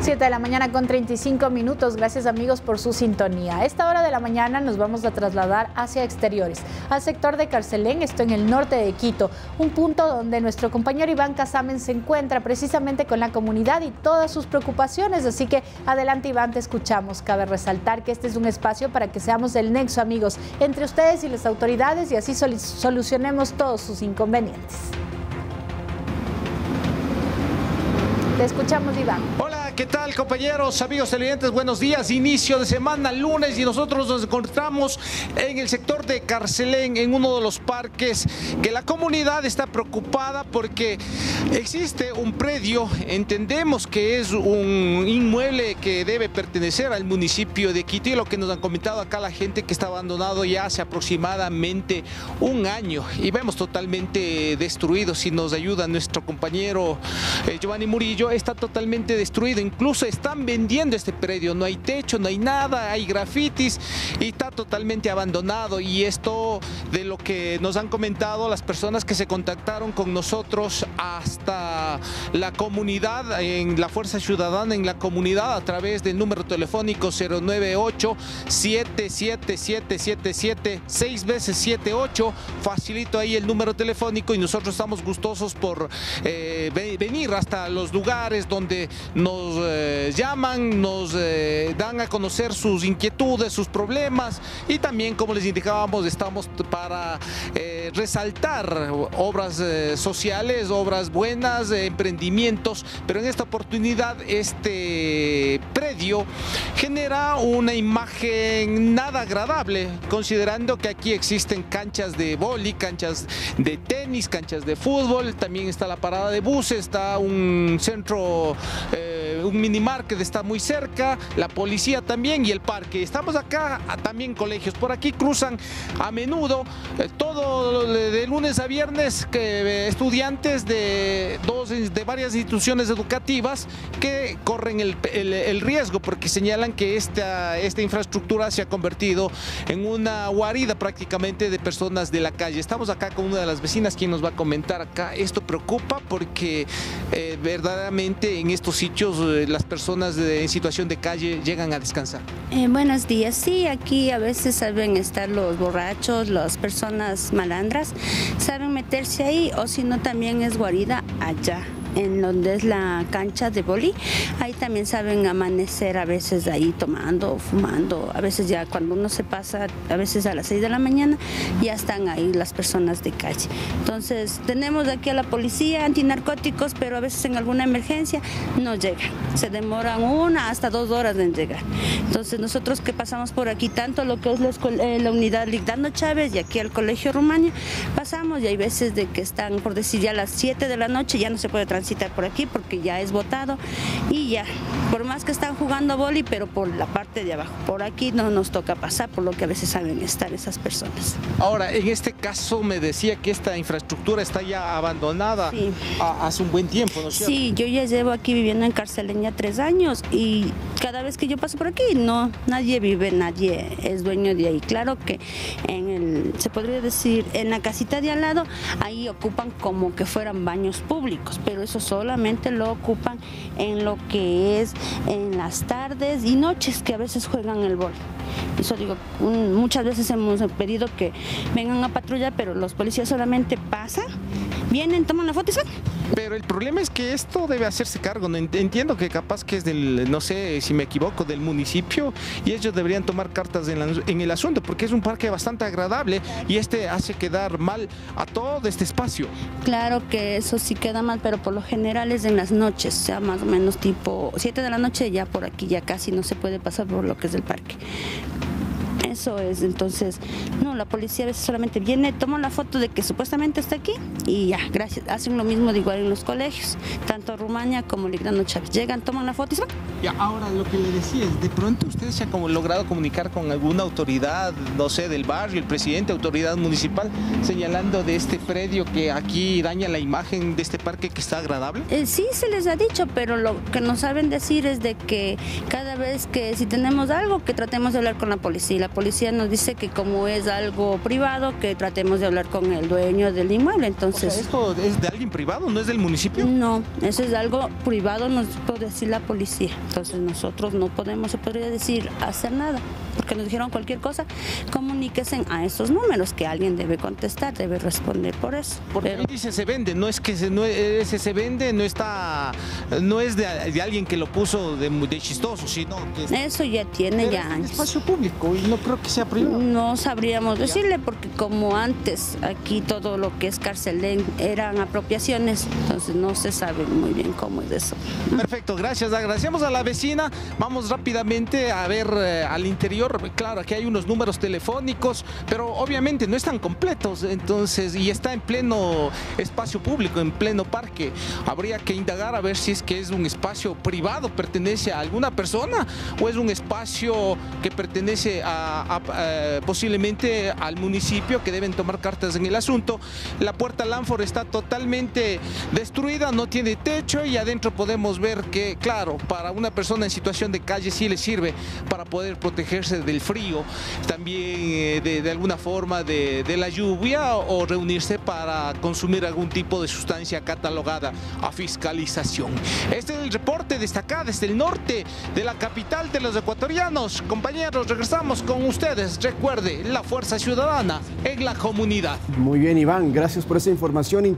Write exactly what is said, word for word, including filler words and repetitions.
siete de la mañana con treinta y cinco minutos. Gracias amigos por su sintonía. A esta hora de la mañana nos vamos a trasladar hacia exteriores, al sector de Carcelén, esto en el norte de Quito, un punto donde nuestro compañero Iván Casamen se encuentra precisamente con la comunidad y todas sus preocupaciones. Así que adelante Iván, te escuchamos. Cabe resaltar que este es un espacio para que seamos el nexo, amigos, entre ustedes y las autoridades y así sol- solucionemos todos sus inconvenientes. Te escuchamos, Iván. Hola, ¿qué tal, compañeros, amigos televidentes? Buenos días, inicio de semana, lunes, y nosotros nos encontramos en el sector de Carcelén, en uno de los parques que la comunidad está preocupada porque existe un predio, entendemos que es un inmueble que debe pertenecer al municipio de Quito, y lo que nos han comentado acá la gente, que está abandonado ya hace aproximadamente un año y vemos totalmente destruido. Si nos ayuda nuestro compañero eh, Giovanni Murillo, está totalmente destruido, incluso están vendiendo este predio, no hay techo, no hay nada, hay grafitis y está totalmente abandonado. Y esto, de lo que nos han comentado las personas que se contactaron con nosotros hasta la comunidad, en la Fuerza Ciudadana en la comunidad, a través del número telefónico cero nueve ocho, siete siete siete siete siete, seis veces siete ocho, facilito ahí el número telefónico, y nosotros estamos gustosos por eh, venir hasta los lugares donde nos eh, llaman, nos eh, dan a conocer sus inquietudes, sus problemas, y también, como les indicábamos, estamos para eh, resaltar obras eh, sociales, obras buenas, eh, emprendimientos, pero en esta oportunidad este predio genera una imagen nada agradable, considerando que aquí existen canchas de vóley, canchas de tenis, canchas de fútbol, también está la parada de buses, está un centro Eh, un minimarket está muy cerca, la policía también, y el parque. Estamos acá, también colegios. Por aquí cruzan a menudo, eh, todo de lunes a viernes, que eh, estudiantes de, dos, de varias instituciones educativas que corren el, el, el riesgo, porque señalan que esta, esta infraestructura se ha convertido en una guarida prácticamente de personas de la calle. Estamos acá con una de las vecinas, quien nos va a comentar acá. Esto preocupa porque eh, verdaderamente en estos sitios eh, las personas de, en situación de calle llegan a descansar. Eh, buenos días. Sí, aquí a veces saben estar los borrachos, las personas malandras, saben meterse ahí, o si no también es guarida allá, en donde es la cancha de vóley. Ahí también saben amanecer a veces ahí tomando, fumando. A veces ya cuando uno se pasa, a veces a las seis de la mañana, ya están ahí las personas de calle. Entonces tenemos aquí a la policía, antinarcóticos, pero a veces en alguna emergencia no llegan. Se demoran una hasta dos horas en llegar. Entonces nosotros que pasamos por aquí, tanto lo que es la, eh, la unidad Ligdano Chávez y aquí al Colegio Rumania, pasamos y hay veces de que están, por decir, ya a las siete de la noche ya no se puede transitar citar por aquí porque ya es votado, y ya, por más que están jugando boli, pero por la parte de abajo, por aquí no nos toca pasar, por lo que a veces saben estar esas personas. Ahora, en este caso me decía que esta infraestructura está ya abandonada. Sí. a, hace un buen tiempo, ¿no es cierto? Sí, yo ya llevo aquí viviendo en Carcelén ya tres años, y cada vez que yo paso por aquí, no, nadie vive, nadie es dueño de ahí. Claro que en el, se podría decir, en la casita de al lado, ahí ocupan como que fueran baños públicos, pero eso solamente lo ocupan en lo que es en las tardes y noches, que a veces juegan el vóley. Eso digo, un, muchas veces hemos pedido que vengan a patrullar, pero los policías solamente pasan, vienen, toman la foto y salen. Pero el problema es que esto debe hacerse cargo. No entiendo que capaz que es del, no sé si me equivoco, del municipio, y ellos deberían tomar cartas en, la, en el asunto, porque es un parque bastante agradable y este hace quedar mal a todo este espacio. Claro que eso sí queda mal, pero por lo general es en las noches, o sea, más o menos tipo siete de la noche, ya por aquí ya casi no se puede pasar por lo que es el parque. Eso es, entonces, no, la policía a veces solamente viene, toma la foto de que supuestamente está aquí y ya, gracias. Hacen lo mismo de igual en los colegios, tanto Rumania como Ligdano Chávez. Llegan, toman la foto y se van. Y ahora lo que le decía es, de pronto ustedes se han como logrado comunicar con alguna autoridad, no sé, del barrio, el presidente, autoridad municipal, señalando de este predio que aquí daña la imagen de este parque que está agradable. Eh, sí, se les ha dicho, pero lo que nos saben decir es de que cada vez que si tenemos algo, que tratemos de hablar con la policía. La policía nos dice que como es algo privado, que tratemos de hablar con el dueño del inmueble. Entonces, o sea, ¿esto es de alguien privado, no es del municipio? No, eso es algo privado, nos puede decir la policía. Entonces nosotros no podemos, se podría decir, hacer nada, porque nos dijeron cualquier cosa, comuníquense a esos números, que alguien debe contestar, debe responder por eso. Porque Pero ahí dice se vende, no es que se, no, ese se vende, no está, no es de, de alguien que lo puso de, de chistoso, sino que es, eso ya tiene pero ya es un años. espacio público y no creo que sea privado. No sabríamos decirle, porque como antes aquí todo lo que es Carcelén eran apropiaciones, entonces no se sabe muy bien cómo es eso. Perfecto, gracias. Agradecemos a la vecina. Vamos rápidamente a ver eh, al interior. Claro, aquí hay unos números telefónicos, pero obviamente no están completos, entonces, y está en pleno espacio público, en pleno parque. Habría que indagar a ver si es que es un espacio privado, pertenece a alguna persona, o es un espacio que pertenece a, a, a, posiblemente al municipio, que deben tomar cartas en el asunto. La puerta Lanford está totalmente destruida, no tiene techo, y adentro podemos ver que, claro, para una persona en situación de calle sí le sirve para poder protegerse del frío, también eh, de, de alguna forma de, de la lluvia, o reunirse para consumir algún tipo de sustancia catalogada a fiscalización. Este es el reporte desde acá, desde el norte de la capital de los ecuatorianos. Compañeros, regresamos con ustedes. Recuerde, la fuerza ciudadana en la comunidad. Muy bien, Iván, gracias por esa información.